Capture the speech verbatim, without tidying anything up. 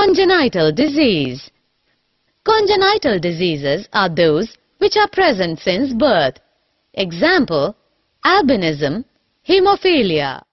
Congenital disease. Congenital diseases are those which are present since birth. Example, albinism, hemophilia.